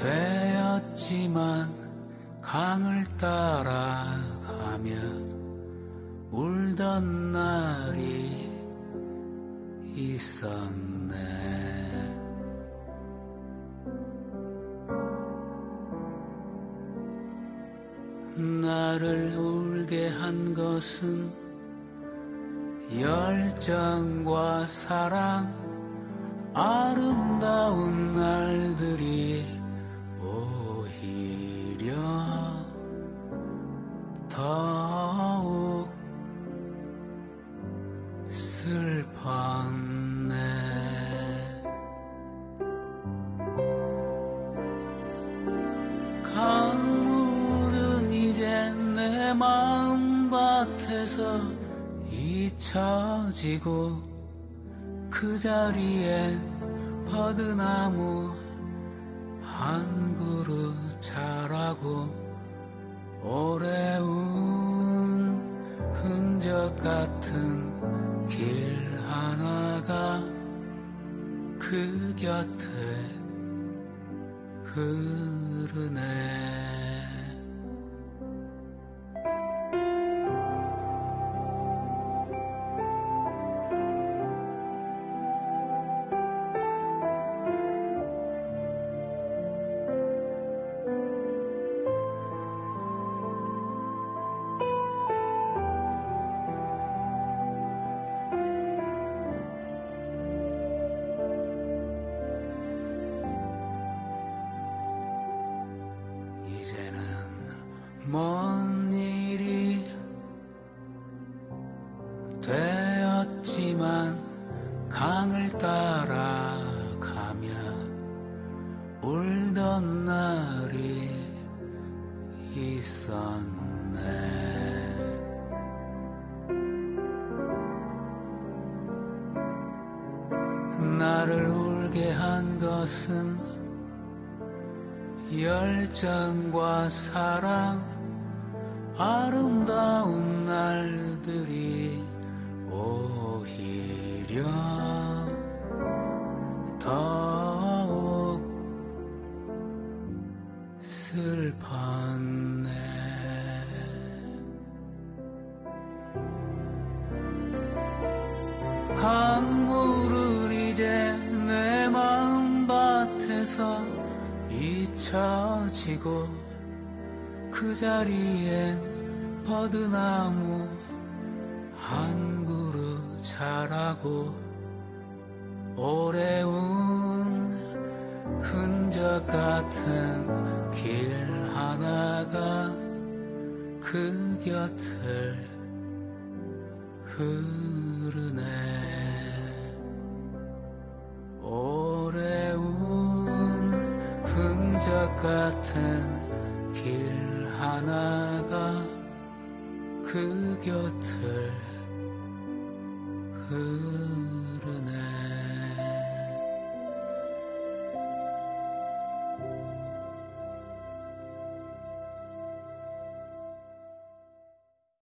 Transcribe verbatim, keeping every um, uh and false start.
되었지만 강을 따라가며 울던 날이 있었네. 나를 울게 한 것은 열정과 사랑, 아름다운 날들이 오히려 더욱 슬펐네. 강물은 이제 내 마음밭에서 잊혀지고 그 자리엔 버드나무 한 그루 자라고 오래 운 흔적 같은 길 하나가 그 곁에 흐르네. 이제는 먼 일이 되었지만 강을 따라가며 울던 날이 있었네. 나를 울게 한 것은 열정과 사랑, 아름다운 날들이 오히려 더욱 슬펐네. 강물을 이제 내 마음밭에서 잊혀지고 그 자리엔 버드나무 한 그루 자라고 오래 운 흔적 같은 길 하나가 그 곁을 흐르네. 오래 운 흔적 같은 길 하나가 그 곁을 흐르네.